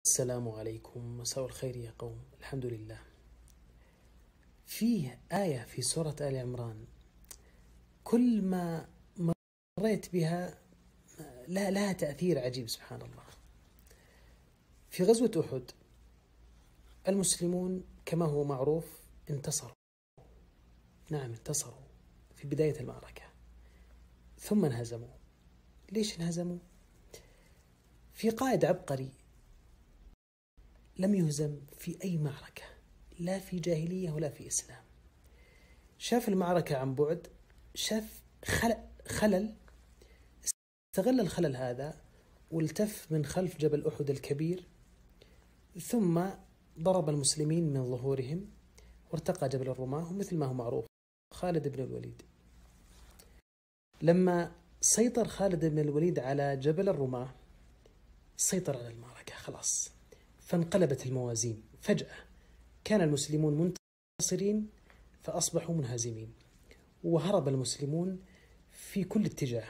السلام عليكم، مساء الخير يا قوم. الحمد لله. فيه آية في سورة آل عمران كل ما مريت بها لها تأثير عجيب سبحان الله. في غزوة أحد المسلمون كما هو معروف انتصروا. نعم انتصروا في بداية المعركة، ثم انهزموا. ليش انهزموا؟ في قائد عبقري لم يهزم في أي معركة، لا في جاهلية ولا في إسلام. شاف المعركة عن بعد، شاف خلل، استغل الخلل هذا والتف من خلف جبل أحد الكبير، ثم ضرب المسلمين من ظهورهم وارتقى جبل الرماة. ومثل ما هو معروف خالد بن الوليد، لما سيطر خالد بن الوليد على جبل الرماة سيطر على المعركة خلاص، فانقلبت الموازين فجأة. كان المسلمون منتصرين فأصبحوا منهزمين، وهرب المسلمون في كل اتجاه.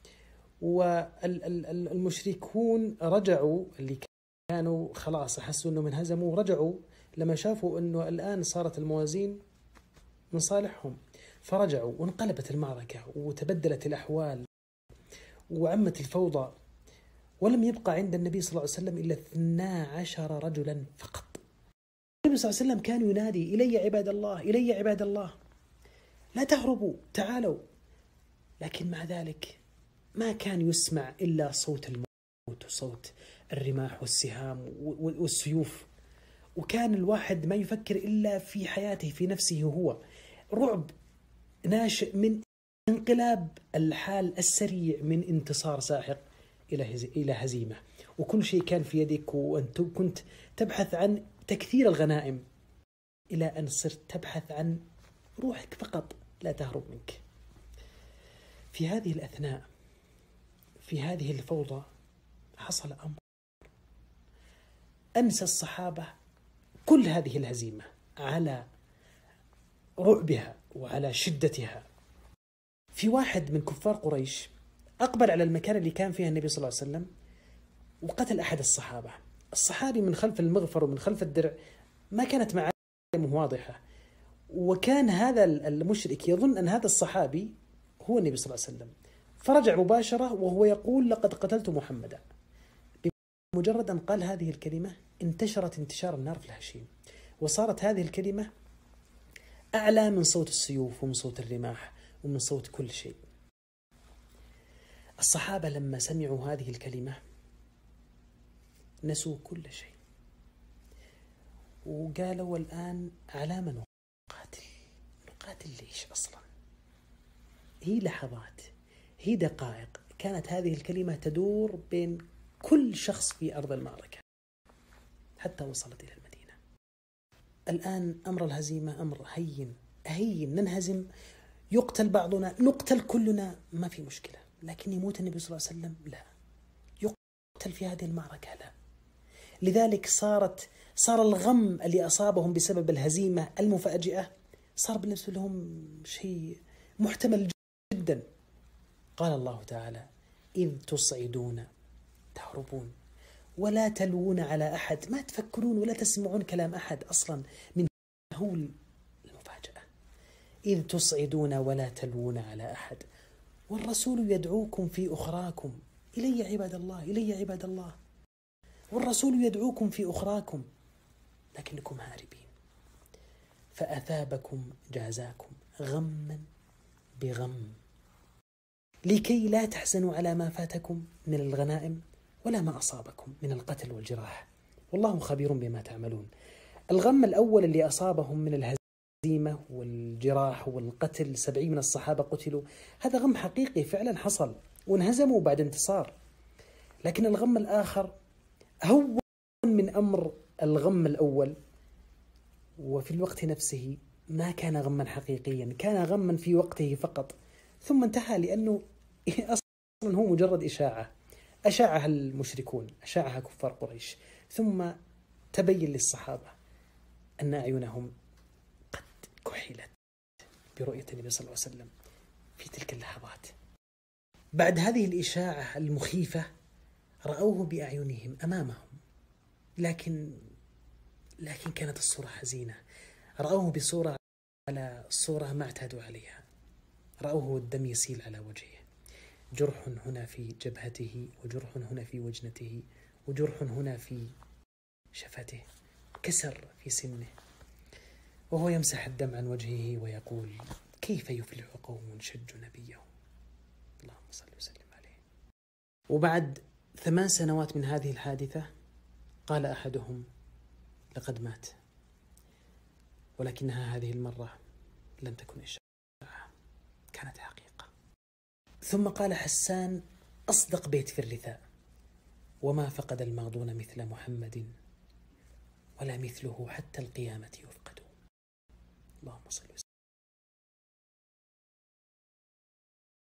والمشركون رجعوا، اللي كانوا خلاص حسوا أنهم انهزموا رجعوا لما شافوا أنه الآن صارت الموازين من صالحهم، فرجعوا وانقلبت المعركة وتبدلت الأحوال وعمت الفوضى، ولم يبقى عند النبي صلى الله عليه وسلم إلا 12 رجلا فقط. النبي صلى الله عليه وسلم كان ينادي: إلي عباد الله، إلي عباد الله، لا تهربوا، تعالوا. لكن مع ذلك ما كان يسمع إلا صوت الموت وصوت الرماح والسهام والسيوف، وكان الواحد ما يفكر إلا في حياته، في نفسه هو. رعب ناشئ من انقلاب الحال السريع من انتصار ساحق إلى هزيمة، وكل شيء كان في يدك، وأنت كنت تبحث عن تكثير الغنائم، إلى أن صرت تبحث عن روحك فقط لا تهرب منك. في هذه الأثناء، في هذه الفوضى، حصل أمر أنسى الصحابة كل هذه الهزيمة على رعبها وعلى شدتها. في واحد من كفار قريش أقبل على المكان اللي كان فيه النبي صلى الله عليه وسلم وقتل أحد الصحابة. الصحابي من خلف المغفر ومن خلف الدرع ما كانت معالمه واضحة، وكان هذا المشرك يظن أن هذا الصحابي هو النبي صلى الله عليه وسلم، فرجع مباشرة وهو يقول: لقد قتلت محمدا. بمجرد أن قال هذه الكلمة انتشرت انتشار النار في الهشيم، وصارت هذه الكلمة أعلى من صوت السيوف ومن صوت الرماح ومن صوت كل شيء. الصحابة لما سمعوا هذه الكلمة نسوا كل شيء وقالوا: الآن على من نقاتل ليش أصلا؟ هي لحظات، هي دقائق، كانت هذه الكلمة تدور بين كل شخص في أرض المعركة حتى وصلت إلى المدينة. الآن أمر الهزيمة أمر هين ننهزم، يقتل بعضنا، نقتل كلنا، ما في مشكلة. لكن يموت النبي صلى الله عليه وسلم لا، يقتل في هذه المعركة لا. لذلك صار الغم اللي أصابهم بسبب الهزيمة المفاجئة صار بالنسبة لهم شيء محتمل جدا. قال الله تعالى: إذ تصعدون تهربون ولا تلوون على أحد، ما تفكرون ولا تسمعون كلام أحد أصلا من هول المفاجأة. إذ تصعدون ولا تلوون على أحد والرسول يدعوكم في أخراكم، إلي عباد الله، إلي عباد الله، والرسول يدعوكم في أخراكم لكنكم هاربين، فأثابكم جازاكم غما بغم لكي لا تحزنوا على ما فاتكم من الغنائم ولا ما أصابكم من القتل والجراح، والله خبير بما تعملون. الغم الأول اللي أصابهم من الهزيمة والجراح والقتل، 70 من الصحابة قتلوا، هذا غم حقيقي فعلا حصل وانهزموا بعد انتصار. لكن الغم الآخر هون من أمر الغم الأول، وفي الوقت نفسه ما كان غما حقيقيا، كان غما في وقته فقط، ثم انتهى لأنه أصلا هو مجرد إشاعة أشاعها المشركون، أشاعها كفار قريش، ثم تبين للصحابة أن أعينهم قد كحلت برؤية النبي صلى الله عليه وسلم في تلك اللحظات. بعد هذه الإشاعة المخيفة رأوه بأعينهم أمامهم، لكن كانت الصورة حزينة. رأوه بصورة على صورة ما اعتادوا عليها. رأوه والدم يسيل على وجهه، جرح هنا في جبهته، وجرح هنا في وجنته، وجرح هنا في شفته، كسر في سنه، وهو يمسح الدم عن وجهه ويقول: كيف يفلح قوم شجوا نبيهم. اللهم صل وسلم عليه. وبعد 8 سنوات من هذه الحادثة قال أحدهم: لقد مات، ولكنها هذه المرة لم تكن إشاعة، كانت حقيقة. ثم قال حسان أصدق بيت في الرثاء: وما فقد الماضون مثل محمد، ولا مثله حتى القيامة يفقد. اللهم صل